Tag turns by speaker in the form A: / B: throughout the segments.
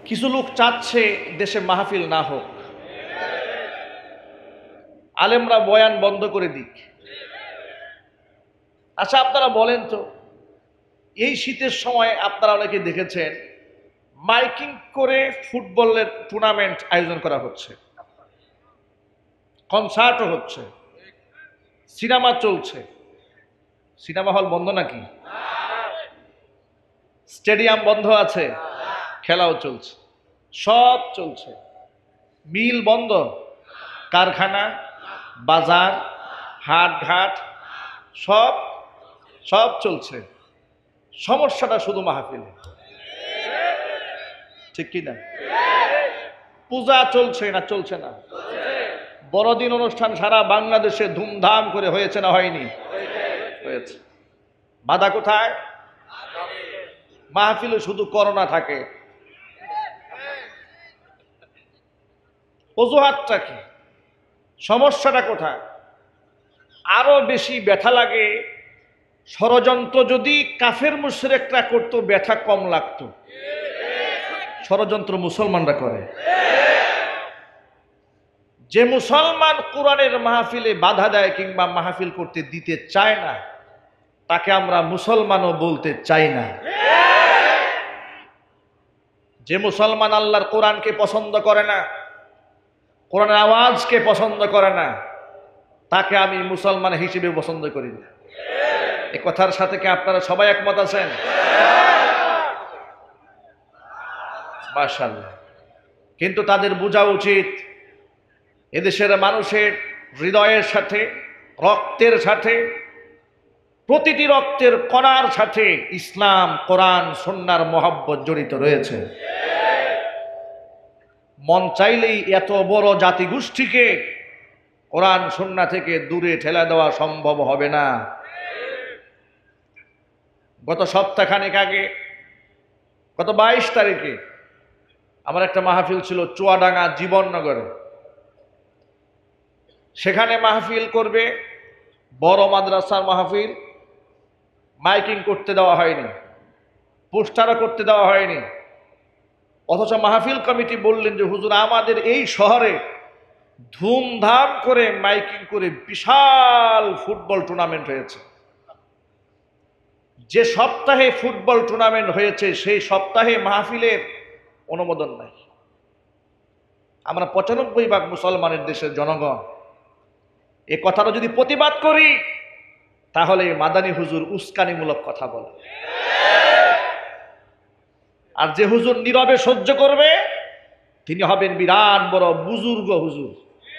A: কিছু লোক চাচ্ছে দেশে মাহফিল না হোক, আলেমরা বয়ান বন্ধ করে দিক। আচ্ছা আপনারা বলেন তো, এই শীতের সময় আপনারা অনেকে দেখেছেন মাইকিং করে ফুটবলের টুর্নামেন্ট আয়োজন করা হচ্ছে, কনসার্টও হচ্ছে, সিনেমা চলছে। সিনেমা হল বন্ধ নাকি? স্টেডিয়াম বন্ধ আছে, খেলাও চলছে, সব চলছে। মিল বন্ধ, কারখানা, বাজার, হাট ঘাট সব সব চলছে। সমস্যাটা শুধু মাহফিলে, ঠিক কি না? পূজা চলছে না চলছে না? বড়দিন অনুষ্ঠান সারা বাংলাদেশে ধুমধাম করে হয়েছে না হয়নি? হয়েছে। বাধা কোথায়? মাহফিলে শুধু করোনা থাকে। অজুহাতটা কি? সমস্যাটা কোথায়? আরো বেশি ব্যথা লাগে, ষড়যন্ত্র যদি কাফের মুশরিকরা করতো ব্যথা কম লাগতো। ষড়যন্ত্র মুসলমানরা করে। যে মুসলমান কোরআনের মাহফিলে বাধা দেয় কিংবা মাহফিল করতে দিতে চায় না, তাকে আমরা মুসলমানও বলতে চাই না। যে মুসলমান আল্লাহর কোরআনকে পছন্দ করে না, কোরআনের আওয়াজকে পছন্দ করে না, তাকে আমি মুসলমান হিসেবে পছন্দ করি না। এই কথার সাথে কি আপনারা সবাই একমত আছেন? মাশাআল্লাহ। কিন্তু তাদের বোঝা উচিত, এদেশের মানুষের হৃদয়ের সাথে, রক্তের সাথে, প্রতিটি রক্তের কণার সাথে ইসলাম, কোরআন, সুন্নাহর মহব্বত জড়িত রয়েছে। মন চাইলেই এত বড় জাতিগোষ্ঠীকে কোরআন সুন্নাহ থেকে দূরে ঠেলে দেওয়া সম্ভব হবে না। গত সপ্তাহখানেক আগে, গত 22 তারিখে আমার একটা মাহফিল ছিল চুয়াডাঙ্গা জীবননগরে। সেখানে মাহফিল করবে, বড় মাদ্রাসার মাহফিল, মাইকিং করতে দেওয়া হয়নি, পোস্টারও করতে দেওয়া হয়নি। অথচ মাহফিল কমিটি বললেন যে হুজুর, আমাদের এই শহরে ধুমধাম করে মাইকিং করে বিশাল ফুটবল টুর্নামেন্ট হয়েছে। যে সপ্তাহে ফুটবল টুর্নামেন্ট হয়েছে সেই সপ্তাহে মাহফিলের অনুমোদন নাই। আমরা 95% মুসলমানের দেশের জনগণ এ কথাটা যদি প্রতিবাদ করি, তাহলে মাদানী হুজুর উস্কানিমূলক কথা বলে। আর যে হুজুর নীরবে সহ্য করবে, তিনি হবেন বিরাট বড় বুজুর্গ হুজুর,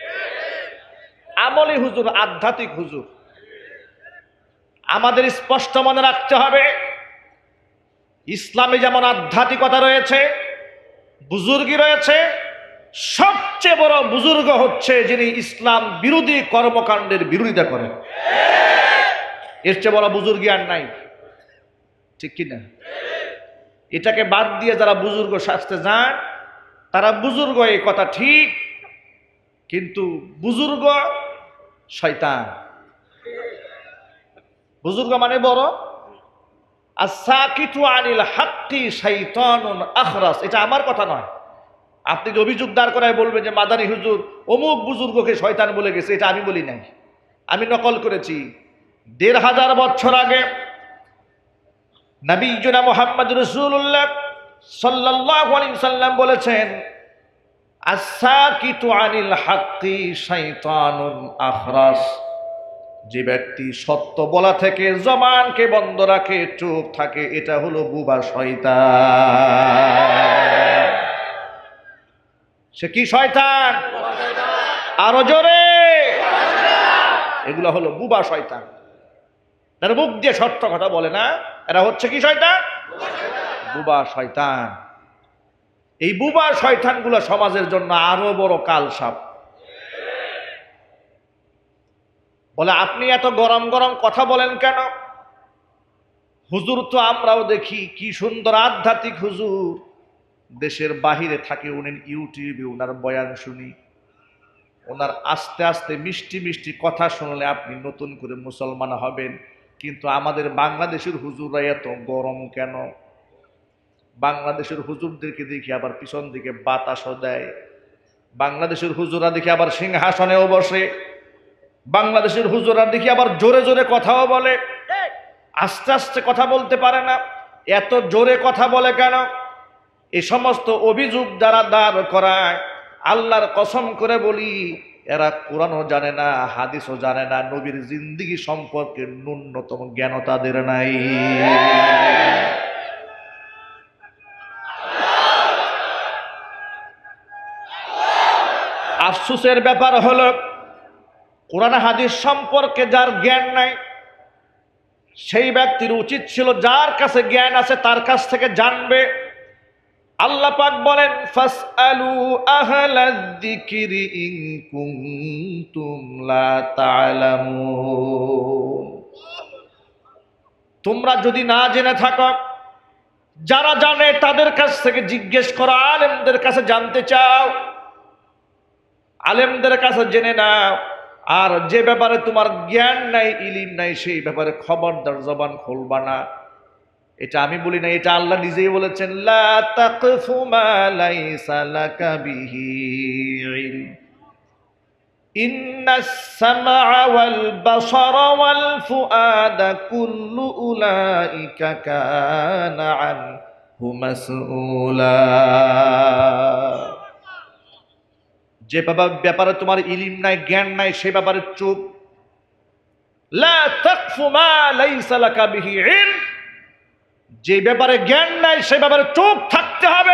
A: আমলি হুজুর, আধ্যাত্মিক হুজুর। আমাদের স্পষ্ট মনে রাখতে হবে, ইসলামে যেমন আধ্যাত্মিকতা রয়েছে, বুজুর্গি রয়েছে, সবচেয়ে বড় বুজুর্গ হচ্ছে যিনি ইসলাম বিরোধী কর্মকাণ্ডের বিরোধিতা করেন। এর চেয়ে বড় বুজুর্গি আর নাই, ঠিক কিনা? এটাকে বাদ দিয়ে যারা বুজুর্গ সাজতে যান, তারা বুজুর্গ, এই কথা ঠিক, কিন্তু বুজুর্গ শয়তান। বুজুর্গ মানে বড়। আস-সাকিতু আনিল হাক্কি শাইতানুন আখরাস, এটা আমার কথা নয়। আপনি যে অভিযোগ দাঁড় করায় বলবেন যে মাদানী হুজুর অমুক বুজুর্গকে শয়তান বলে গেছে, এটা আমি বলি নাই, আমি নকল করেছি। 1500 বছর আগে নবীনা মুহাম্মদ রাসূলুল্লাহ সাল্লাল্লাহু আলাইহি ওয়াসাল্লাম বলেছেন, আস-সাকিতু আনিল হাক্কি শাইতানুন আখরাস, যে ব্যক্তি সত্য বলা থেকে জবানকে বন্ধ রাখে, চুপ থাকে, এটা হলো বুবা শয়তান। সে কি শয়তান? আরো জোরে। এগুলো হলো বুবা শয়তান। তারা মুখ দিয়ে সত্য কথা বলে না, এরা হচ্ছে কি শয়তান? বুবা শয়তান। এই বুবা শয়তানগুলো সমাজের জন্য আরো বড় কালসাপ। বলে আপনি এত গরম গরম কথা বলেন কেন? হুজুর তো আমরাও দেখি কি সুন্দর আধ্যাত্মিক হুজুর, দেশের বাহিরে থাকে, উনি ইউটিউবে ওনার বয়ান শুনি, ওনার আস্তে আস্তে মিষ্টি মিষ্টি কথা শুনলে আপনি নতুন করে মুসলমান হবেন। কিন্তু আমাদের বাংলাদেশের হুজুররা এত গরম কেন? বাংলাদেশের হুজুরদেরকে দেখি আবার পিছন দিকে বাতাসও দেয়, বাংলাদেশের হুজুরা দেখি আবার সিংহাসনেও বসে, বাংলাদেশের হুজুরা দেখি আবার জোরে জোরে কথাও বলে, আস্তে আস্তে কথা বলতে পারে না। এত জোরে কথা বলে কেন? এই সমস্ত অভিযোগ যারা দাঁড় করায়, আল্লাহর কসম করে বলি, এরা কোরআনও জানে না, হাদিসও জানে না, নবীর জিন্দেগি সম্পর্কে ন্যূনতম জ্ঞান তাদের নাই। আফসোসের ব্যাপার হলো, কোরআন হাদিস সম্পর্কে যার জ্ঞান নাই, সেই ব্যক্তির উচিত ছিল যার কাছে জ্ঞান আছে তার কাছ থেকে জানবে। আল্লাহ পাক বলেন, ফাসআলু আহলায যিকরি ইন কুনতুম লা তা'লামুন। তোমরা যদি না জেনে থাকো, যারা জানে তাদের কাছ থেকে জিজ্ঞেস করো। আলেমদের কাছে জানতে চাও, আলেমদের কাছে জেনে নাও। আর যে ব্যাপারে তোমার জ্ঞান নাই, ইলিম নাই, সেই ব্যাপারে খবরদার জবান খুলবা না। এটা আমি বলি না, এটা আল্লাহ নিজেই বলেছেন, লা তাকফু মা লাইসা লাকা বিহি ইলম ইন্নাস সামআ ওয়াল বাসারা ওয়াল ফুআদা কুল্লু উলাইকা কানা আনহু মাসউলা। যে ব্যাপারে তোমার ইলম নাই, জ্ঞান নাই, সে ব্যাপারে চুপ। লা তাকফু মা লাইসা লাকা বিহি ইলম, যে ব্যাপারে জ্ঞান নাই সে ব্যাপারে চুপ থাকতে হবে।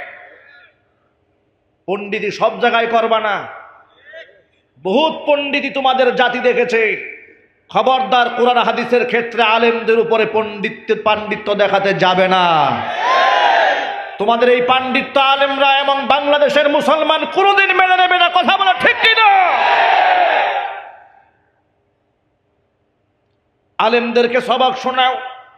A: পণ্ডিতি সব জায়গায় করবা না। বহুত পণ্ডিতি তোমাদের জাতি দেখেছে। খবরদার, কোরআন হাদিসের ক্ষেত্রে আলেমদের উপরে পাণ্ডিত্য দেখাতে যাবে না। তোমাদের এই পাণ্ডিত্য আলেমরা এবং বাংলাদেশের মুসলমান কোনোদিন মেনে নেবে না। কথা বলা ঠিক কিনা? আলেমদেরকে সবক শোনাও।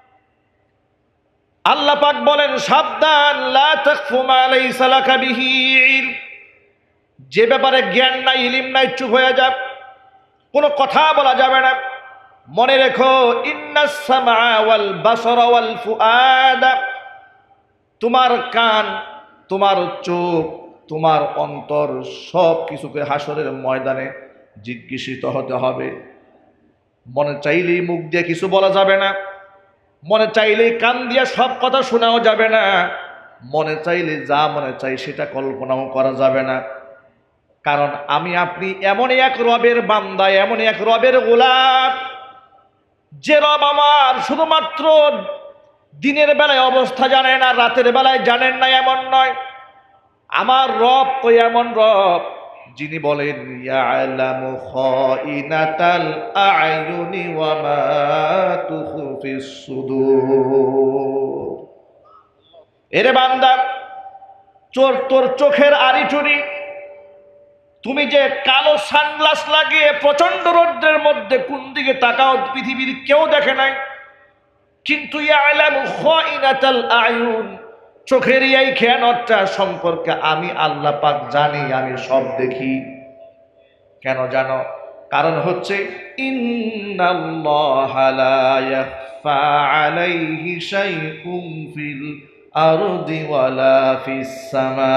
A: আল্লাহ পাক বলেন, সাবধান, লা তাকফু মা লাইসা লাকা বিহি ইলম, যে ব্যাপারে জ্ঞান নাই, ইলম নাই, চুপ হয়ে যাক, কোনো কথা বলা যাবে না। মনে রেখো, ইন্নাস সামআ ওয়াল বাসারা ওয়াল ফুআদা, তোমার কান, তোমার চোখ, তোমার অন্তর, সব কিছুকে হাসরের ময়দানে জিজ্ঞাসিত হতে হবে। মনে চাইলেই মুখ দিয়ে কিছু বলা যাবে না, মনে চাইলেই কান দিয়ে সব কথা শোনাও যাবে না, মনে চাইলে যা মনে চাই সেটা কল্পনাও করা যাবে না। কারণ আমি আপনি এমন এক রবের বান্দা, এমন এক রবের গোলাম, যে রব আমার শুধুমাত্র দিনের বেলায় অবস্থা জানেন আর রাতের বেলায় জানেন না, এমন নয়। আমার রব তো এমন রব যিনি বলেন, ইয়ালামু খাইনাতাল আ'য়ুনি ওয়া মা তুখফিস সুদূর। এরে বান্দা, তোর চোখের আড়িটুরি, তুমি যে কালো সানগ্লাস লাগিয়ে প্রচন্ড রৌদ্রের মধ্যে কোন দিকে তাকাও পৃথিবীর কেউ দেখে নাই, কিন্তু ইয়ালামু খাইনাতাল আ'য়ুন, চোখের এই খেয়ানতটা সম্পর্কে আমি আল্লাহ পাক জানি, আমি সব দেখি। কেন জানো? কারণ হচ্ছে, ইন্নাল্লাহা লা ইয়াখফা আলাইহি শাইউন ফিল আরদি ওয়ালা ফিস সামা।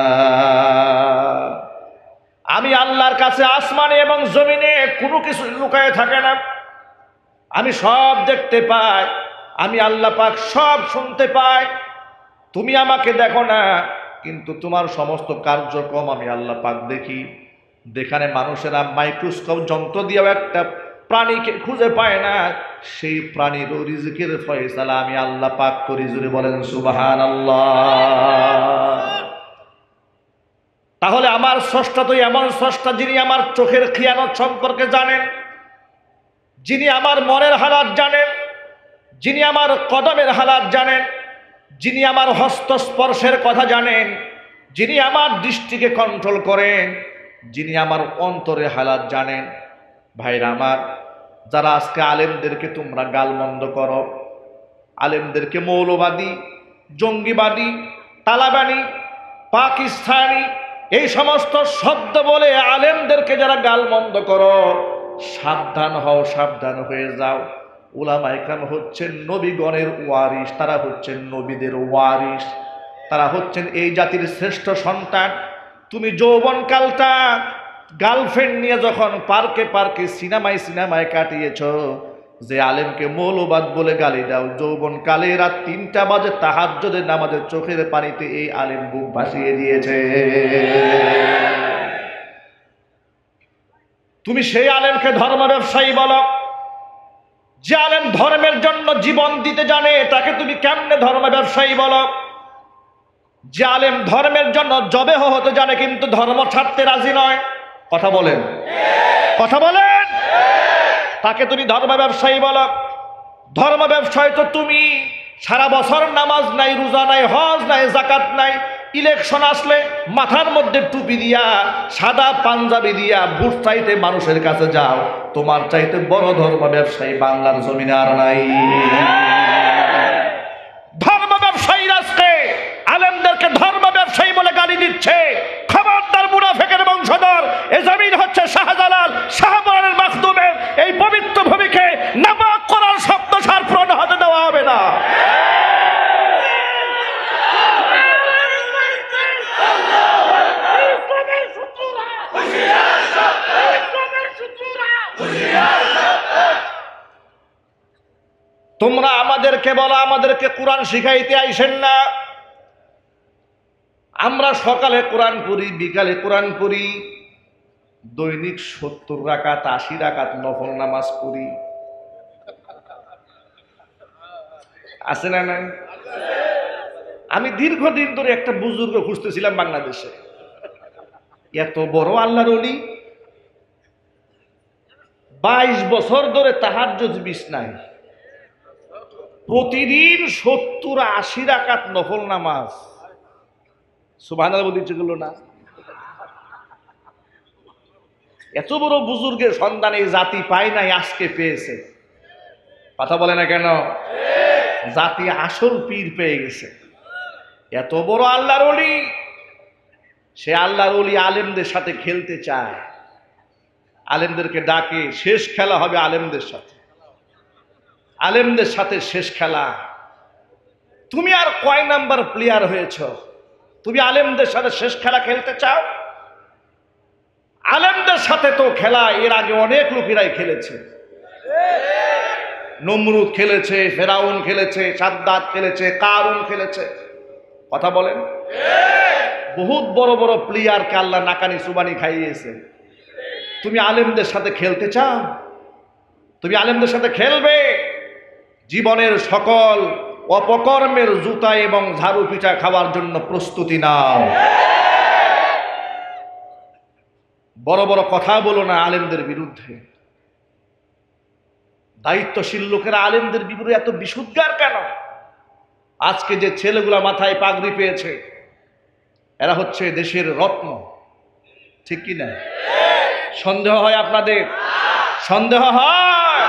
A: আমি আল্লাহর কাছে আসমানে এবং জমিনে কোনো কিছু লুকায়ে থাকে না। আমি সব দেখতে পাই, আমি আল্লাহ পাক সব শুনতে পাই। তুমি আমাকে দেখো না, কিন্তু তোমার সমস্ত কার্যক্রম আমি আল্লাহ পাক দেখি। যেখানে মানুষেরা মাইক্রোস্কোপ যন্ত্র দিয়েও একটা প্রাণীকে খুঁজে পায় না, সেই প্রাণীর রিজকের ফয়সালা আমি আল্লাহ পাক করি। জোরে বলেন সুবহানাল্লাহ। তাহলে আমার স্রষ্টা তো এমন স্রষ্টা যিনি আমার চোখের খিয়ানত সম্পর্কে জানেন, যিনি আমার মনের হালাত জানেন, যিনি আমার কদমের হালাত জানেন, যিনি আমার হস্তস্পর্শের কথা জানেন, যিনি আমার দৃষ্টিকে কন্ট্রোল করেন, যিনি আমার অন্তরের হালাত জানেন। ভাইরা আমার, যারা আজকে আলেমদেরকে তোমরা গালমন্দ করো, আলেমদেরকে মৌলবাদী, জঙ্গিবাদী, তালেবানি, পাকিস্তানি, এই সমস্ত শব্দ বলে আলেমদেরকে যারা গালমন্দ করো, সাবধান হও, সাবধান হয়ে যাও। উলামা ইকরাম হচ্ছেন নবীগণের ওয়ারিস, তারা হচ্ছেন নবীদের ওয়ারিস। তারা হচ্ছেন এই জাতির শ্রেষ্ঠ সন্তান। তুমি যৌবনকালটা গার্লফ্রেন্ড নিয়ে যখন পার্কে পার্কে সিনেমায় সিনেমায় কাটিয়েছ, যে আলেমকে মৌলবাদ বলে গালি দাও, যৌবনকালে রাত ৩টা বাজে তাহাজ্জুদের নামাজের চোখের পানিতে এই আলেম বুক ভাসিয়ে দিয়েছে। তুমি সেই আলেমকে ধর্ম ব্যবসায়ী বলো? যে আলেম ধর্মের জন্য জীবন দিতে জানে তাকে তুমি কেমনে ধর্ম ব্যবসায়ী বলো? যে আলেম ধর্মের জন্য জবেহ হতে জানে কিন্তু ধর্ম ছাড়তে রাজি নয়, কথা বলেন, কথা বলেন, তাকে তুমি ধর্ম ব্যবসায়ী বলো? ধর্ম ব্যবসায়ী তো তুমি সারা বছর নামাজ নাই, রোজা নাই, হজ নাই, যাকাত নাই, ইলেকশন আসলে মাথার মধ্যে টুপি দিয়া সাদা পাঞ্জাবি দিয়া ভোট চাইতে মানুষের কাছে যাও। তোমার চাইতে বড় ধর্ম ব্যবসায়ী বাংলার জমিনে আর নাই। ধর্ম ব্যবসায়ী আজকে আলেমদেরকে ধর্ম ব্যবসায়ী বলে গালি দিচ্ছে। খবরদার মুনাফিকের বংশধর, এ জমিন হচ্ছে শাহজালাল শাহপরানের মাখদুমের। এই পবিত্র ভূমিকে নাপাক করার শব্দ সার পূরণ হতে দেওয়া হবে না। তোমরা আমাদেরকে বলো আমাদেরকে কোরআন শিখাইতে আইসেন না। আমরা সকালে কোরআন পড়ি, বিকালে কোরআন পড়ি, দৈনিক 70 রাকাত 80 রাকাত নফল নামাজ পড়ি, আছে না নাই? আমি দীর্ঘদিন ধরে একটা বুজুর্গ খুঁজতেছিলাম বাংলাদেশে, এত বড় আল্লাহর ওলি, 22 বছর ধরে তাহাজ্জুদ বিছনায়, প্রতিদিন 70-80 রাকাত নফল নামাজ। সুবহানাল্লাহ বলতে ইচ্ছে করলো না? এত বড় বুজুর্গের সন্তান এই জাতি পায় নাই, আজকে পেয়েছে। কথা বলে না কেন? জাতি আসল পীর পেয়ে গেছে। এত বড় আল্লাহর ওলি, সে আল্লাহর ওলি আলেমদের সাথে খেলতে চায়, আলেমদেরকে ডাকে, শেষ খেলা হবে আলেমদের সাথে, আলেমদের সাথে শেষ খেলা। তুমি আর কয় নাম্বার প্লেয়ার হয়েছ? তুমি আলেমদের সাথে শেষ খেলা খেলতে চাও? আলেমদের সাথে তো খেলা এর আগে অনেক লোকেরাই খেলেছে। নমরুদ খেলেছে, ফেরাউন খেলেছে, সাদ্দাত খেলেছে, কারুন খেলেছে, কথা বলেন। বহুত বড় বড় প্লেয়ারকে আল্লাহ নাকানি সুবানি খাইয়েছে। তুমি আলেমদের সাথে খেলতে চাও? তুমি আলেমদের সাথে খেলবে? জীবনের সকল অপকর্মের জুতা এবং ঝাড়ু পিঠা খাওয়ার জন্য প্রস্তুতি নাও। বড় বড় কথা বলো না আলেমদের বিরুদ্ধে। দায়িত্বশীল লোকেরা আলেমদের বিরুদ্ধে এত বিশুদ্ধার কেন? আজকে যে ছেলেগুলা মাথায় পাগড়ি পেয়েছে, এরা হচ্ছে দেশের রত্ন, ঠিক কি না? সন্দেহ হয় আপনাদের? সন্দেহ হয়?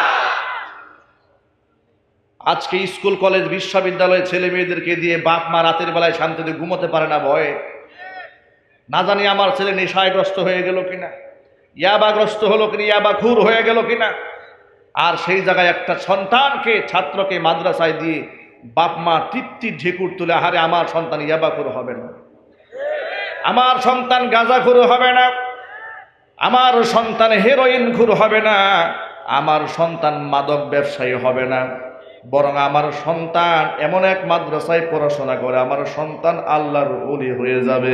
A: আজকে স্কুল কলেজ বিশ্ববিদ্যালয়ে ছেলে মেয়েদেরকে দিয়ে বাপ মা রাতের বেলায় শান্তিতে ঘুমোতে পারে না ভয়ে। না জানি আমার ছেলে নেশাগ্রস্ত হয়ে গেল কিনা, ইয়াবাগ্রস্ত হলো কিনা, ইয়াবাখুর হয়ে গেল কিনা। আর সেই জায়গায় একটা সন্তানকে, ছাত্রকে মাদ্রাসায় দিয়ে বাপ মা তৃপ্তির ঢেকুর তুলে, আহারে আমার সন্তান ইয়াবাখুর হবে না, আমার সন্তান গাঁজাখুর হবে না, আমার সন্তান হেরোইন খুর হবে না, আমার সন্তান মাদক ব্যবসায়ী হবে না, বরং আমার সন্তান এমন এক মাদ্রাসায় পড়াশোনা করে আমার সন্তান আল্লাহর ওলি হয়ে যাবে।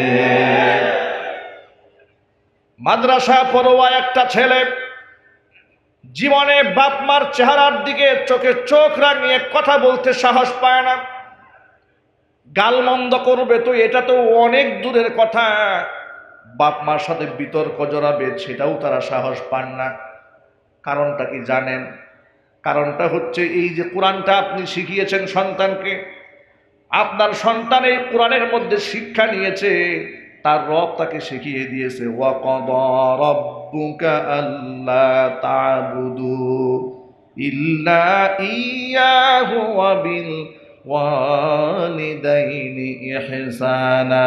A: মাদ্রাসা পড়ুয়া একটা ছেলে জীবনে বাপ মার চেহারার দিকে চোখে চোখ রাঙিয়ে কথা বলতে সাহস পায় না। গালমন্দ করবে তো এটা তো অনেক দূরের কথা, বাপ মার সাথে বিতর্ক জড়াবে সেটাও তারা সাহস পান না। কারণটা কি জানেন? কারণটা হচ্ছে এই যে কোরআনটা আপনি শিখিয়েছেন সন্তানকে, আপনার সন্তান এই কোরআনের মধ্যে শিক্ষা নিয়েছে, তার রব তাকে শিখিয়ে দিয়েছে ওয়াকাদা রাব্বুকা আল্লা তা'বুদু ইল্লা ইয়্যাহু ওয়া বিল ওয়ালিদাইনি ইহসানা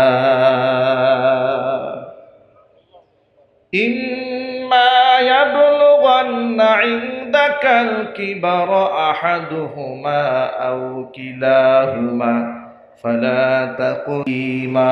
A: ইম্মা ইয়াবলুগান্না ইনদাকাল কিবারা আহাদুহুমা আও কিলাহুমা فلا تقيما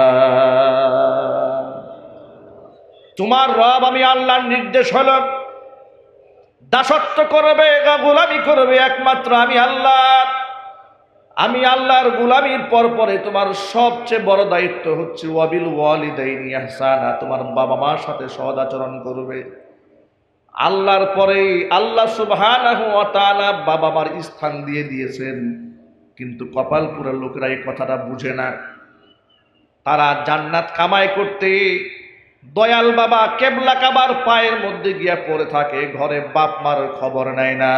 A: তোমার রব আমি আল্লাহর নির্দেশ হলো দাসত্ব করবে, গোলামি করবে একমাত্র আমি আল্লাহ। আমি আল্লাহর গোলামির পরে তোমার সবচেয়ে বড় দায়িত্ব হচ্ছে ওয়াবিল ওয়ালিদাইনি ইহসানা, তোমার বাবা মার সাথে সৎ আচরণ করবে। আল্লাহর পরে আল্লাহ সুবহানাহু ওয়া তাআলা বাবা মার স্থান দিয়ে দিয়েছেন, কিন্তু কপালপুরের লোকেরা এই কথাটা বুঝে না। তারা জান্নাত কামাই করতে দয়াল বাবা কেবলা কাবার পায়ের মধ্যে গিয়া পড়ে থাকে, ঘরে বাপ মার খবর নেয় না।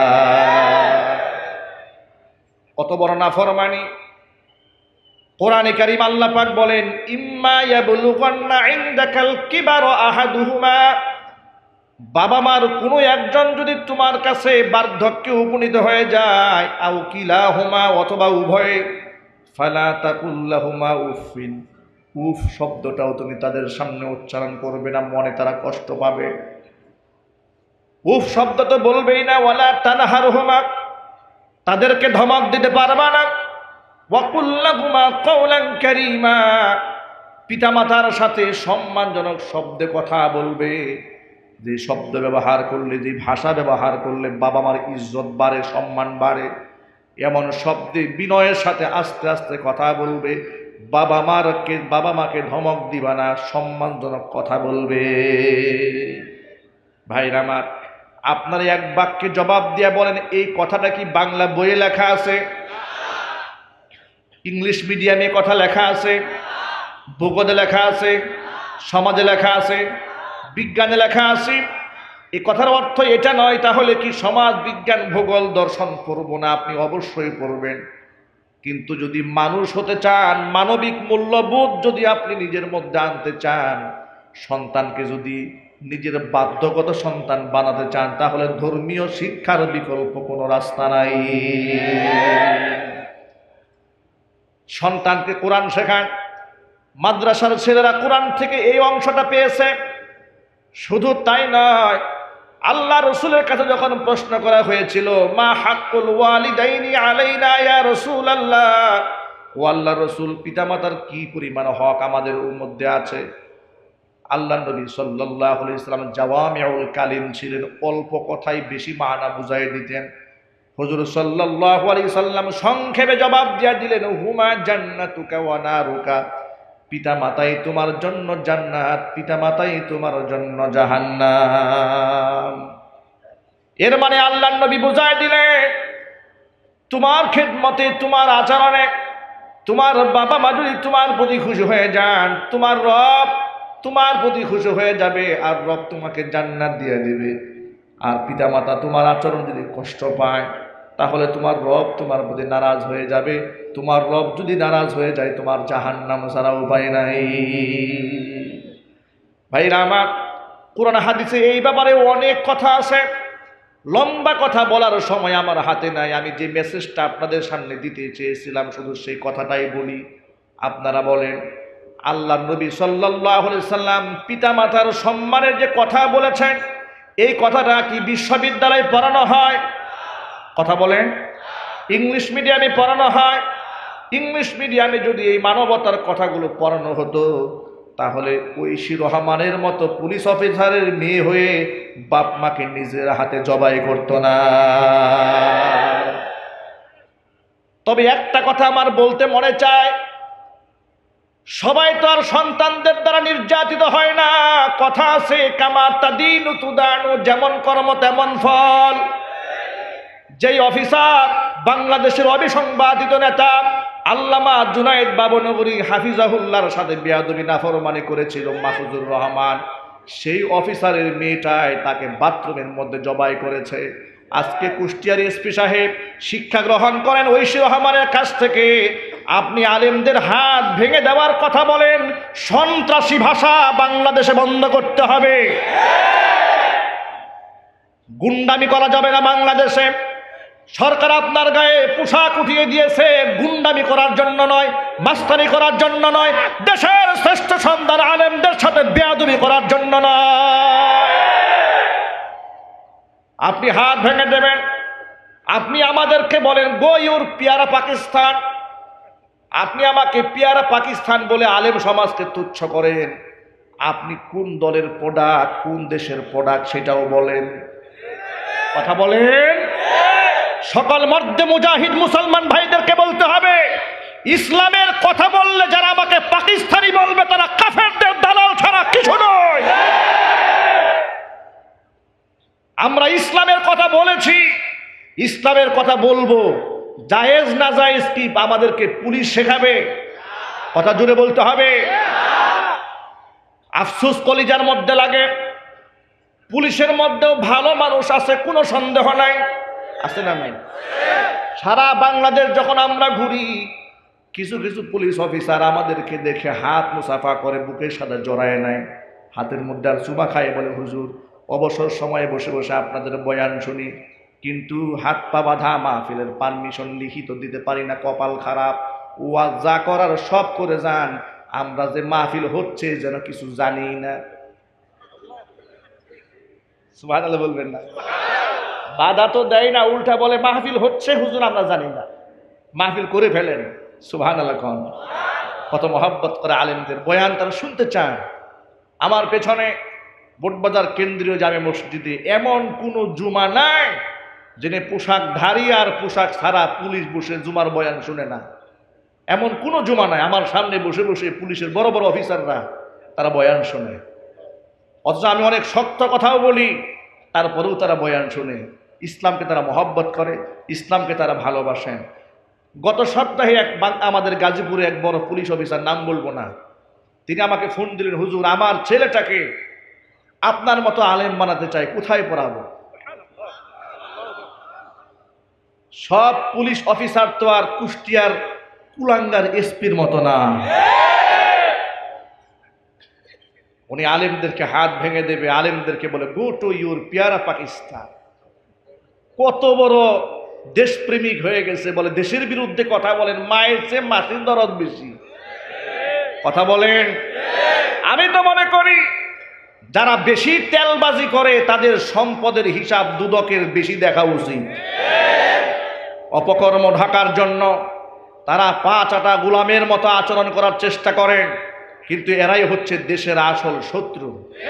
A: কত বড় নাফরমানি! কোরআনে কারীম আল্লাহ পাক বলেন, ইম্মা ইয়াবলুগান্না ইনদাকাল কিবারু আহাদুহুমা, বাবা মার কোনো একজন যদি তোমার কাছে বার্ধক্যে উপনীত হয়ে যায়, আও কিলাহুমা অথবা উভয়ে, ফালা তাকুল লাহুমা উফিন, উফ শব্দটাও তুমি তাদের সামনে উচ্চারণ করবে না, মনে তারা কষ্ট পাবে। উফ শব্দ তো বলবেই না। ওয়ালা তানহারহুমা, তাদেরকে ধমক দিতে পারবা না। ওয়াকুল লাহুমা কাওলান কারীমা, পিতামাতার সাথে সম্মানজনক শব্দে কথা বলবে। যে শব্দ ব্যবহার করলে, যে ভাষা ব্যবহার করলে বাবা মার ইজ্জত বাড়ে, সম্মান বাড়ে, এমন শব্দে বিনয়ের সাথে আস্তে আস্তে কথা বলবে। বাবা মাকে ধমক দিবা না, সম্মানজনক কথা বলবে। ভাইরা আমার, আপনার এক বাক্যে জবাব দিয়া বলেন, এই কথাটা কি বাংলা বইয়ে লেখা আছে? ইংলিশ মিডিয়ামে কথা লেখা আছে? ভূগোলে লেখা আছে? সমাজে লেখা আছে? বিজ্ঞানে লেখা আছে? এই কথার অর্থ এটা নয় তাহলে কি সমাজ বিজ্ঞান ভূগোল দর্শন পড়ব না? আপনি অবশ্যই পড়বেন, কিন্তু যদি মানুষ হতে চান, মানবিক মূল্যবোধ যদি আপনি নিজের মধ্যে আনতে চান, সন্তানকে যদি নিজের বাধ্যগত সন্তান বানাতে চান, তাহলে ধর্মীয় শিক্ষার বিকল্প কোনো রাস্তা নাই। সন্তানকে কোরআন শেখান। মাদ্রাসার ছেলেরা কোরআন থেকে এই অংশটা পেয়েছে। শুধু তাই নয়, আল্লাহ রসুলের কাছে যখন প্রশ্ন করা হয়েছিল, মা হাক্কুল ওয়ালিদাইনি আলাইনা ইয়া রাসূলুল্লাহ, ও আল্লাহ রসুল, পিতামাতার কি পরিমাণ হক আমাদের মধ্যে আছে? আল্লাহ নবী সাল্লাল্লাহু আলাইহি ওয়াসাল্লাম জাওয়ামিউল কালিম ছিলেন, অল্প কথাই বেশি মানা বুঝাই দিতেন। হুজুর সাল্লাল্লাহু আলাইহি ওয়াসাল্লাম সংক্ষেপে জবাব দিয়া দিলেন, হুমা জান্নাতুকা ওয়া নারুকা, পিতামাতাই তোমার জন্য জান্নাত, পিতামাতাই তোমার জন্য জাহান্নাম। এর মানে আল্লাহর নবী বুঝাই দিলেন, তোমার খেদমতে, তোমার আচরণে তোমার বাবা মা যদি তোমার প্রতি খুশি হয়ে যান, তোমার রব তোমার প্রতি খুশি হয়ে যাবে, আর রব তোমাকে জান্নাত দিয়ে দেবে। আর পিতামাতা তোমার আচরণ যদি কষ্ট পায়, তাহলে তোমার রব তোমার প্রতি নারাজ হয়ে যাবে। তোমার রব যদি নারাজ হয়ে যায়, তোমার জাহান্নাম ছাড়া উপায় নাই। ভাইরা আমার, কোরআন হাদিসে এই ব্যাপারে অনেক কথা আছে। লম্বা কথা বলার সময় আমার হাতে নাই। আমি যে মেসেজটা আপনাদের সামনে দিতে চেয়েছিলাম, শুধু সেই কথাটাই বলি। আপনারা বলেন, আল্লাহ নবী সাল্লাল্লাহু আলাইহি সাল্লাম পিতামাতার সম্মানের যে কথা বলেছেন, এই কথাটা কি বিশ্ববিদ্যালয়ে পড়ানো হয়? কথা বলেন। ইংলিশ মিডিয়ামে পড়ানো হয়? ইংলিশ মিডিয়ামে যদি এই মানবতার কথাগুলো পড়ানো হতো, তাহলে ঐশী রহমানের মতো পুলিশ অফিসারের মেয়ে হয়ে বাপ মাকে নিজের হাতে জবাই করত না। তবে একটা কথা আমার বলতে মনে চায়, সবাই তো আর সন্তানদের দ্বারা নির্যাতিত হয় না। কথা আছে, কামা তাদিনু তুদানু, যেমন কর্ম তেমন ফল। যেই অফিসার বাংলাদেশের অবিসংবাদিত নেতা আল্লামা জুনায়েদ বাবনগরী হাফিজাহুল্লাহর সাথে বেয়াদবি নাফরমানি করেছিল মাহফুজুর রহমান, সেই অফিসারের মেয়েটাই তাকে বাথরুমের মধ্যে জবাই করেছে। আজকে কুষ্টিয়ার এসপি সাহেব শিক্ষা গ্রহণ করেন ঐশী রহমানের কাছ থেকে। আপনি আলেমদের হাত ভেঙে দেওয়ার কথা বলেন, সন্ত্রাসী ভাষা বাংলাদেশে বন্ধ করতে হবে। গুন্ডামি করা যাবে না বাংলাদেশে। সরকার আপনার গায়ে পোশাক উঠিয়ে দিয়েছে গুন্ডামি করার জন্য নয়, মাস্তানি করার জন্য নয়, দেশের শ্রেষ্ঠ সন্তান আলেমদের সাথে বেয়াদবি করার জন্য নয়। আপনি হাত ভেঙে দেবেন। আপনি আমাদেরকে বলেন, গো ইউর পিয়ারা পাকিস্তান। আপনি আমাকে পিয়ারা পাকিস্তান বলে আলেম সমাজকে তুচ্ছ করেন, আপনি কোন দলের প্রোডাক্ট, কোন দেশের প্রোডাক্ট সেটাও বলেন। কথা বলেন। সকল মর্দে মুজাহিদ মুসলমান ভাইদেরকে বলতে হবে, ইসলামের কথা বললে যারা আমাকে পাকিস্তানি বলবে তারা কাফেরদের দালাল ছাড়া কিছু নয়। আমরা ইসলামের কথা বলেছি, ইসলামের কথা বলবো। জায়েজ না জায়েজ কি আমাদেরকে পুলিশ শেখাবে? কথা জুড়ে বলতে হবে। আফসোস কলিজার মধ্যে লাগে, পুলিশের মধ্যেও ভালো মানুষ আছে, কোনো সন্দেহ নাই, আছে না নাই? সারা বাংলাদেশ যখন আমরা ঘুরি, কিছু কিছু পুলিশ অফিসার আমাদেরকে দেখে হাত মুসাফা করে, বুকের সাথে জড়ায় নেয়, হাতের মধ্যে আর চুমা খায়, বলে হুজুর অবসর সময়ে বসে বসে আপনাদের বয়ান শুনি, কিন্তু হাত পা বাঁধা, মাহফিলের পারমিশন লিখিত দিতে পারি না, কপাল খারাপ, ওয়াজ যা করার সব করে যান, আমরা যে মাহফিল হচ্ছে যেন কিছু জানি না। সুবহানাল্লাহ বলবেন না? বাধা তো দেয় না, উল্টা বলে মাহফিল হচ্ছে হুজুর আমরা জানি না, মাহফিল করে ফেলেন। সুবহানাল্লাহ। কোন কত মহব্বত করে আলেমদের বয়ান তারা শুনতে চান। আমার পেছনে বোটবাজার কেন্দ্রীয় জামে মসজিদে এমন কোনো জুমা নাই যিনি পোশাকধারী আর পোশাক ছাড়া পুলিশ বসে জুমার বয়ান শুনে না। এমন কোনো জুমা নাই। আমার সামনে বসে বসে পুলিশের বড় বড় অফিসাররা তারা বয়ান শোনে, অথচ আমি অনেক শক্ত কথাও বলি, তারপরেও তারা বয়ান শুনে। ইসলামকে তারা মহব্বত করে, ইসলামকে তারা ভালোবাসেন। গত সপ্তাহে আমাদের গাজীপুরে এক বড় পুলিশ অফিসার, নাম বলবো না, তিনি আমাকে ফোন দিলেন, হুজুর আমার ছেলেটাকে আপনার মতো আলেম বানাতে চাই, কোথায় পড়াবো? সব পুলিশ অফিসার তো আর কুষ্টিয়ার কুলাঙ্গার এসপির মতো না। উনি আলেমদেরকে হাত ভেঙে দেবে, আলেমদেরকে বলে গো টু ইউর পিয়ারা পাকিস্তান। কত বড় দেশপ্রেমিক হয়ে গেছে, বলে দেশের বিরুদ্ধে কথা বলেন, মায়ের চেয়ে মাসির দরদ বেশি। কথা বলেন। আমি তো মনে করি যারা বেশি তেলবাজি করে তাদের সম্পদের হিসাব দুদকের বেশি দেখা উচিত। অপকর্ম ঢাকার জন্য তারা পাঁচ আটা গোলামের মতো আচরণ করার চেষ্টা করেন, কিন্তু এরাই হচ্ছে দেশের আসল শত্রু।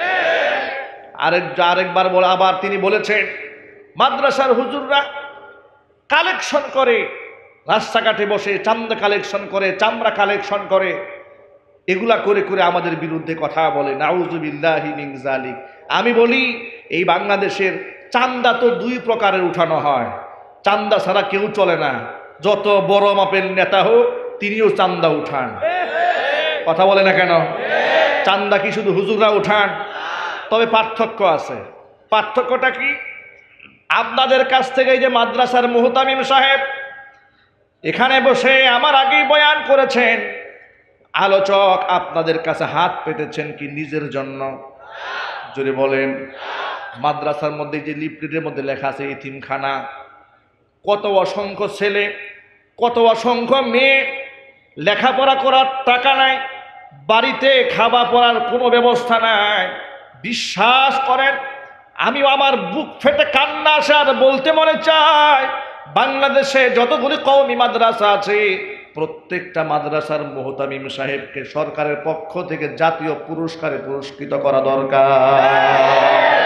A: আরেকবার বলে, আবার তিনি বলেছেন মাদ্রাসার হুজুররা কালেকশন করে, রাস্তাঘাটে বসে চান্দা কালেকশন করে, চামড়া কালেকশন করে, এগুলা করে করে আমাদের বিরুদ্ধে কথা বলে। নাউযুবিল্লাহি মিন যালিক। আমি বলি এই বাংলাদেশের চান্দা তো দুই প্রকারের উঠানো হয়, চান্দা ছাড়া কেউ চলে না। যত বড় মাপের নেতা হোক তিনিও চান্দা উঠান। কথা বলে না কেন? চান্দা কি শুধু হুজুররা উঠান? তবে পার্থক্য আছে। পার্থক্যটা কি? আপনাদের কাছ থেকে এই যে মাদ্রাসার মুহতামিম সাহেব এখানে বসে আমার আগেই বয়ান করেছেন, আলোচক আপনাদের কাছে হাত পেতেছেন কি নিজের জন্য? যদি বলেন। মাদ্রাসার মধ্যে যে লিফলেটের মধ্যে লেখা আছে এতিমখানা, কত অসংখ্য ছেলে, কত অসংখ্য মেয়ে, লেখাপড়া করার টাকা নাই, বাড়িতে খাওয়া পড়ার কোনো ব্যবস্থা নাই। বিশ্বাস করেন আমিও আমার বুক ফেটে কান্না আসে, আর বলতে মনে চায় বাংলাদেশে যতগুলি কওমি মাদ্রাসা আছে প্রত্যেকটা মাদ্রাসার মুহতামিম সাহেবকে সরকারের পক্ষ থেকে জাতীয় পুরস্কারে পুরস্কৃত করা দরকার।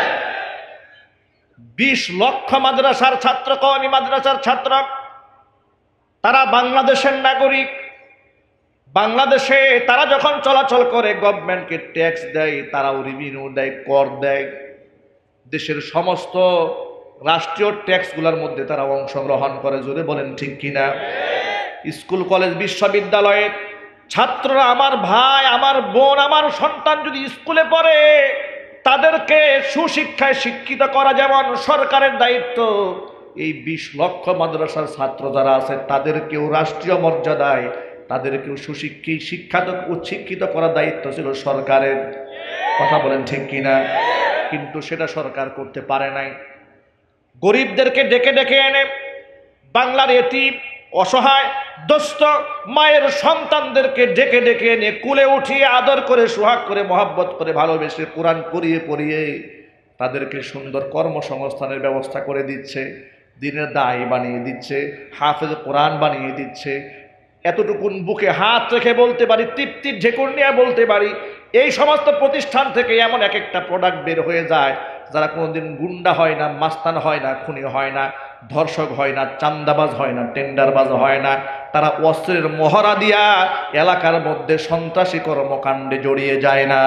A: 20 লক্ষ মাদ্রাসার ছাত্র, কওমি মাদ্রাসার ছাত্র, তারা বাংলাদেশের নাগরিক। বাংলাদেশে তারা যখন চলাচল করে গভর্নমেন্টকে ট্যাক্স দেয়, তারাও রেভিনিউ দেয়, কর দেয়। দেশের সমস্ত রাষ্ট্রীয় ট্যাক্সগুলোর মধ্যে তারা অংশগ্রহণ করে। জোরে বলেন ঠিক কিনা? স্কুল কলেজ বিশ্ববিদ্যালয়ে ছাত্ররা, আমার ভাই, আমার বোন, আমার সন্তান যদি স্কুলে পড়ে তাদেরকে সুশিক্ষায় শিক্ষিত করা যেমন সরকারের দায়িত্ব, এই 20 লক্ষ মাদ্রাসার ছাত্র যারা আছে তাদেরকেও রাষ্ট্রীয় মর্যাদায়, তাদেরকেও শিক্ষিত করার দায়িত্ব ছিল সরকারের। কথা বলেন ঠিক কিনা? কিন্তু সেটা সরকার করতে পারে নাই। গরিবদেরকে ডেকে ডেকে এনে বাংলার এতিম, অসহায়, দুস্থ মায়ের সন্তানদেরকে ডেকে ডেকে এনে কুলে উঠিয়ে আদর করে, সোহাগ করে, মহব্বত করে, ভালোবেসে কোরআন পড়িয়ে পড়িয়ে তাদেরকে সুন্দর কর্মসংস্থানের ব্যবস্থা করে দিচ্ছে, দিনের দায়ী বানিয়ে দিচ্ছে, হাফেজ কোরআন বানিয়ে দিচ্ছে। এতটুকুন বুকে হাত রেখে বলতে পারি, তৃপ্তির ঢেকুর নিয়ে বলতে পারি, এই সমস্ত প্রতিষ্ঠান থেকে এমন এক একটা প্রোডাক্ট বের হয়ে যায় যারা কোনোদিন গুন্ডা হয় না, মাস্তান হয় না, খুনি হয় না, ধর্ষক হয় না, চান্দাবাজ হয় না, টেন্ডারবাজ হয় না। তারা অস্ত্রের মহড়া দিয়া এলাকার মধ্যে সন্ত্রাসী কর্মকাণ্ডে জড়িয়ে যায় না।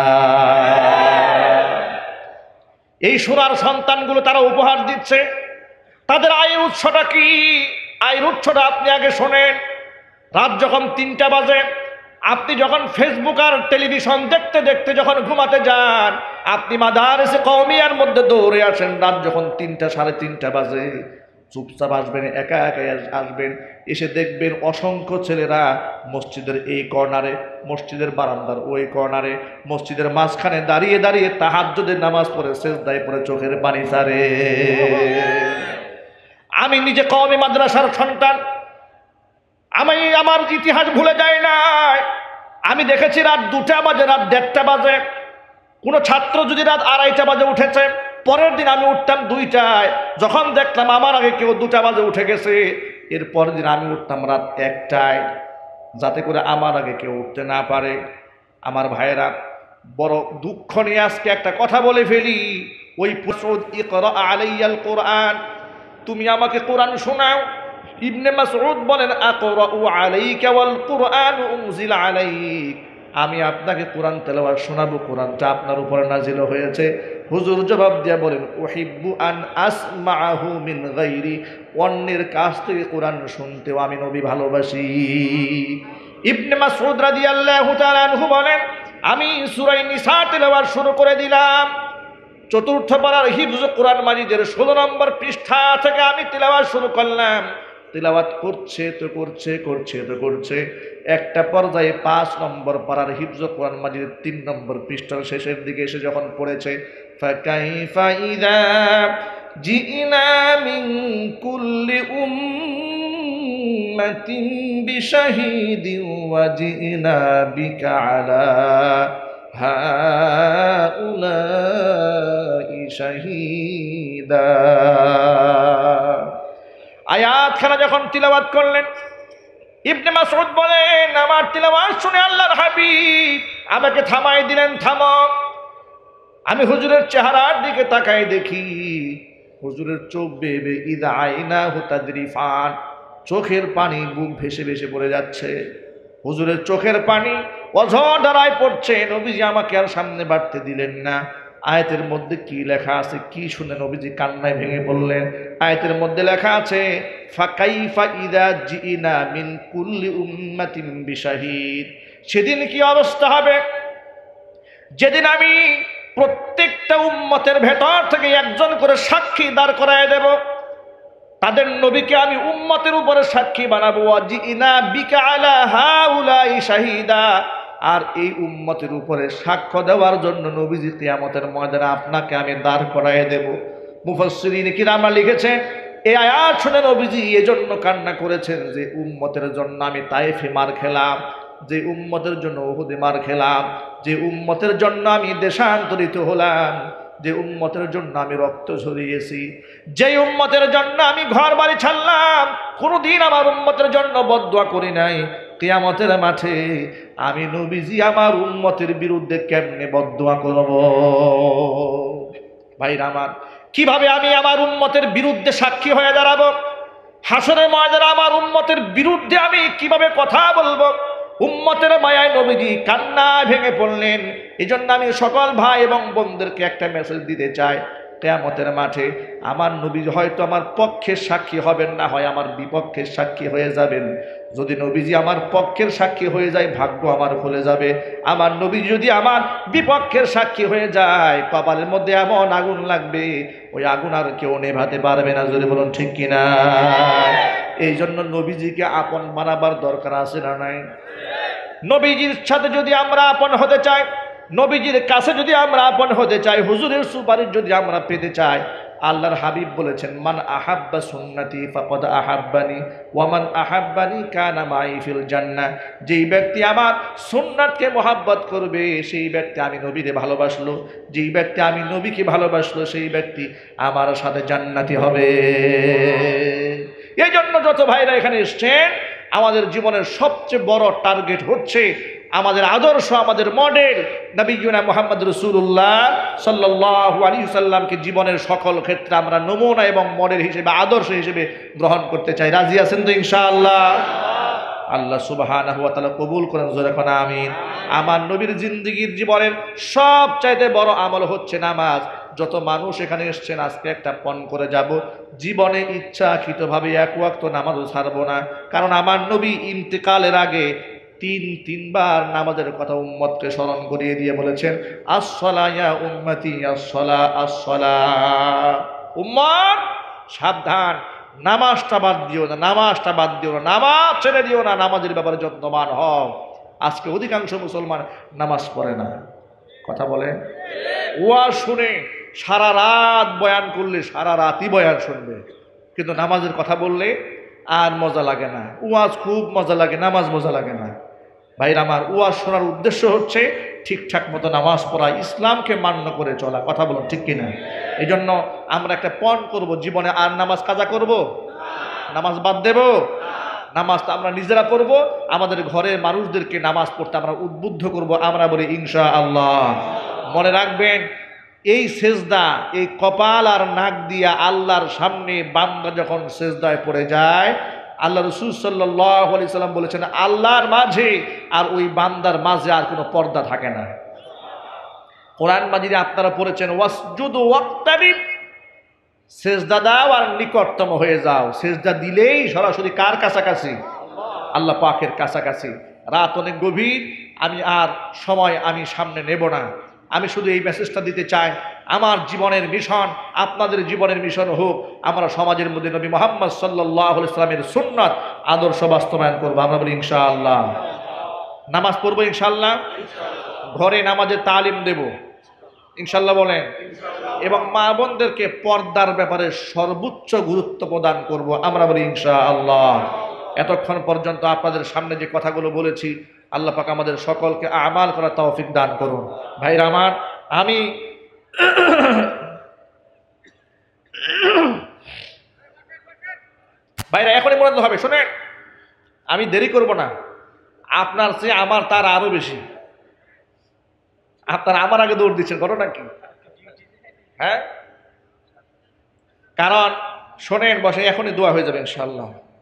A: এই সোনার সন্তানগুলো তারা উপহার দিচ্ছে। তাদের আয়ের উৎসটা কি? আয়ের উৎসটা আপনি আগে শোনেন। রাত যখন ৩টা বাজে, আপনি যখন ফেসবুক আর টেলিভিশন দেখতে দেখতে যখন ঘুমাতে যান, আপনি মাদারিসে কওমিয়ার মধ্যে দৌড়ে আসেন। রাত যখন ৩টা সাড়ে ৩টা বাজে, চুপচাপ আসবেন, একা একা আসবেন, এসে দেখবেন অসংখ্য ছেলেরা মসজিদের এই কর্নারে, মসজিদের বারান্দার ওই কর্নারে, মসজিদের মাঝখানে দাঁড়িয়ে দাঁড়িয়ে তাহাজ্জুদের নামাজ পড়ে, সেজদায় পড়ে চোখের পানি ছাড়ে। আমি নিজে কওমি মাদ্রাসার সন্তান, আমি আমার ইতিহাস ভুলে যাই না। আমি দেখেছি রাত 2টা বাজে, রাত 1:30 বাজে, কোনো ছাত্র যদি রাত 2:30 বাজে উঠেছে, পরের দিন আমি উঠতাম 2টায়। যখন দেখলাম আমার আগে কেউ 2টা বাজে উঠে গেছে, এর পরের দিন আমি উঠতাম রাত 1টায়, যাতে করে আমার আগে কেউ উঠতে না পারে। আমার ভাইয়েরা, বড় দুঃখ নিয়ে আজকে একটা কথা বলে ফেলি। ওই মাসউদ ইকরা আলাইয়াল কোরআন, তুমি আমাকে কোরআন শোনাও। ইবনে মাসউদ বলেন, আকরাউ আলাইকা ওয়াল কুরআন উনজিলা আলাইক, আমি আপনাকে কোরআন তেলাওয়াত শোনাবো, কোরআনটা আপনার উপরে নাজিল হয়েছে। হুজুর জবাব দিয়া বলেন, উহিব্বু আন আসমাআহু মিন গায়রি, অন্যের কাছ থেকে কোরআন শুনতেও আমি নবী ভালোবাসি। ইবনে মাসউদ রাদিয়াল্লাহু তাআলা আনহু বলেন, আমি সূরা নিসা তেলাওয়াত শুরু করে দিলাম। 4র্থ পারার হিফজ কোরআন মাজিদের 16 নম্বর পৃষ্ঠা থেকে আমি তিলাওয়াত শুরু করলাম। তিলাওয়াত করছে তো করছে, একটা পর্যায়ে 5 নম্বর পারার হিফজ কোরআন মাজিদের 3 নম্বর পৃষ্ঠার শেষের দিকে এসে যখন পড়েছে, ফাকাইফা ইযা জিনা মিন কুল্লি উম্মাতিন বিশাহিদিন ওয়া জিনা বিকা আলা হাউলাই শাহীদা। আয়াতখানা যখন তিলাওয়াত করলেন, ইবনে মাসউদ বলেন, আমার তিলাওয়াত শুনে আল্লাহর হাবিব আমাকে থামাই দিলেন, থামো। আমি হুজুরের চেহারার দিকে তাকাই, দেখি হুজুরের চোখ বেয়ে ইদা আইনাহু তাদরিফান, চোখের পানি বুক ভেসে ভেসে পড়ে যাচ্ছে। হুজুরের চোখের পানি অঝর ধারায় পড়ছে। নবীজি আমাকে আর সামনে বাড়তে দিলেন না। আয়াতের মধ্যে কি লেখা আছে, কি শুনে নবীজি কান্নায় ভেঙে পড়লেন? আয়াতের মধ্যে লেখা আছে, ফাকাইফা ইযা জিনা মিন কুল্লি উম্মাতিন বিশাহিদ, সেদিন কি অবস্থা হবে যেদিন আমি প্রত্যেকটা উম্মতের ভেতর থেকে একজন করে সাক্ষী দাঁড় করায় দেব। তাদের নবীকে আমি উম্মতের উপরে সাক্ষী বানাবো। জিনা বিকা আলা হাউলাই শাহীদা, আর এই উম্মতের উপরে সাক্ষ্য দেওয়ার জন্য নবীজি কিয়ামতের ময়দানে আপনাকে আমি দাঁড় করায় দেব। মুফাসসিরিন কিরাম লিখেছেন, এই আয়াত শুনে নবীজি এজন্য কান্না করেছেন যে উম্মতের জন্য আমি তায়েফে মার খেলাম, যে উম্মতের জন্য উহুদে মার খেলাম, যে উম্মতের জন্য আমি দেশান্তরিত হলাম, যে উম্মতের জন্য আমি রক্ত ঝরিয়েছি, যে উম্মতের জন্য আমি ঘর বাড়ি ছাড়লাম, কোনোদিন আমার উম্মতের জন্য বদদুয়া করি নাই। কিয়ামতের মাঠে আমি নবীজি আমার উম্মতের বিরুদ্ধে কেমনে বদদুয়া করব? ভাইরা আমার, কিভাবে আমি আমার উম্মতের বিরুদ্ধে সাক্ষী হয়ে দাঁড়াবো? হাসরের ময়দানে আমার উম্মতের বিরুদ্ধে আমি কিভাবে কথা বলবো? উম্মতের মায়ায় নবীজি কান্নায় ভেঙে পড়লেন। এই জন্য আমি সকল ভাই এবং বোনদেরকে একটা মেসেজ দিতে চাই, কিয়ামতের মাঠে আমার নবী হয়তো আমার পক্ষের সাক্ষী হবেন না, হয় আমার বিপক্ষের সাক্ষী হয়ে যাবেন। যদি নবীজি আমার পক্ষের সাক্ষী হয়ে যায়, ভাগ্য আমার খুলে যাবে। আমার নবী যদি আমার বিপক্ষের সাক্ষী হয়ে যায়, কপালের মধ্যে এমন আগুন লাগবে, ওই আগুন আর কেউ নেভাতে পারবে না। যদি বলুন ঠিক কিনা? এই জন্য নবীজিকে আপন বানাবার দরকার আছে না নাই? নবীজির সাথে যদি আমরা আপন হতে চাই, নবীজির কাছে যদি আমরা আপন হতে চাই, হুজুরের সুপারিশ যদি আমরা পেতে চাই, আল্লাহর হাবিব বলেছেন, মান আহাব্বা সুন্নতি ফাকাদ আহাব্বানি ওয়া মান আহাব্বানি কানা মাই ফিল জান্নাহ। যেই ব্যক্তি আমার সুন্নাতকে মহব্বত করবে, সেই ব্যক্তি আমি নবীকে ভালোবাসলো। যেই ব্যক্তি আমি নবীকে ভালোবাসলো, সেই ব্যক্তি আমার সাথে জান্নাতি হবে। এই জন্য যত ভাইরা এখানে এসছেন, আমাদের জীবনের সবচেয়ে বড় টার্গেট হচ্ছে আমাদের আদর্শ, আমাদের মডেল নবিয়ুনা মুহাম্মদ রাসূলুল্লাহ সাল্লাল্লাহু আলাইহি সাল্লামকে জীবনের সকল ক্ষেত্রে আমরা নমুনা এবং মডেল হিসেবে, আদর্শ হিসেবে গ্রহণ করতে চাই। রাজি আছেন তো ইনশাআল্লাহ? আল্লাহ সুবহানাহু ওয়া তাআলা কবুল করেন, জোরে কোন আমিন। আমার নবীর জিন্দেগীর জীবনের সবচাইতে বড় আমল হচ্ছে নামাজ। যত মানুষ এখানে এসেছেন আজকে একটা পণ করে যাব, জীবনে ইচ্ছাকৃতভাবে এক ওয়াক্ত নামাজও ছাড়বো না। কারণ আমার নবী ইন্তেকালের আগে তিনবার নামাজের কথা উম্মতকে স্মরণ করিয়ে দিয়ে বলেছেন, আসসালা ইয়া উম্মতি, আসসালা আসসালা। উম্মত সাবধান, নামাজটা বাদ দিও না, নামাজটা বাদ দিও না, নামাজ ছেড়ে দিও না, নামাজের ব্যাপারে যত্নবান হও। আজকে অধিকাংশ মুসলমান নামাজ পড়ে না। কথা বলেন? ওয়াজ শুনে সারা রাত বয়ান করলে সারা রাতই বয়ান শুনবে, কিন্তু নামাজের কথা বললে আর মজা লাগে না। ওয়াজ খুব মজা লাগে, নামাজ মজা লাগে না। ভাইরা আমার, ওয়াজ শোনার উদ্দেশ্য হচ্ছে ঠিকঠাক মতো নামাজ পড়া, ইসলামকে মান্য করে চলা। কথা বলুন ঠিক কিনা? এই জন্য আমরা একটা পণ করব, জীবনে আর নামাজ কাজা করব, নামাজ বাদ দেব। নামাজটা আমরা নিজেরা পড়বো, আমাদের ঘরের মানুষদেরকে নামাজ পড়তে আমরা উদ্বুদ্ধ করব। আমরা বলি ইনশাআল্লাহ। মনে রাখবেন, এই সেজদা, এই কপাল আর নাক দিয়া আল্লাহর সামনে বান্দা যখন সেজদায় পড়ে যায়, আল্লাহ রাসূল সাল্লাল্লাহু আলাইহি সাল্লাম বলেছেন, আল্লাহর মাঝে আর ওই বান্দার মাঝে আর কোনো পর্দা থাকে না। কোরআন মাজিদে আপনারা পড়েছেন, ওয়াসজুদু ওয়াক্তারিব, সেজদা দাও আর নিকটতম হয়ে যাও। সেজদা দিলেই সরাসরি কার কাছাকাছি? আল্লাহ পাকের কাছাকাছি। রাত অনেক গভীর, আমি আর সময় আমি সামনে নেব না। আমি শুধু এই মেসেজটা দিতে চাই, আমার জীবনের মিশন আপনাদের জীবনের মিশন হোক, আমরা সমাজের মধ্যে নবী মুহাম্মদ সাল্লাল্লাহু আলাইহি সাল্লামের সুন্নাত আদর্শ বাস্তবায়ন করবো। আমরা বলি ইনশাআল্লাহ। নামাজ পড়বো ইনশাআল্লাহ, ঘরে নামাজের তালিম দেব ইনশাআল্লাহ বলেন, এবং মা বোনদেরকে পর্দার ব্যাপারে সর্বোচ্চ গুরুত্ব প্রদান করব। আমরা বলি ইনশাআল্লাহ। এতক্ষণ পর্যন্ত আপনাদের সামনে যে কথাগুলো বলেছি, আল্লাহ পাক আমাদের সকলকে আমাল করার তৌফিক দান করুন। ভাইরা আমার, আমি ভাইরা এখনই মনে হবে, শোনেন, আমি দেরি করব না। আপনার চেয়ে আমার তার আরো বেশি। আপনারা আমার আগে দৌড় দিচ্ছেন, ঘটনা কি? হ্যাঁ, কারণ শোনেন, বসে এখনই দোয়া হয়ে যাবে ইনশাআল্লাহ।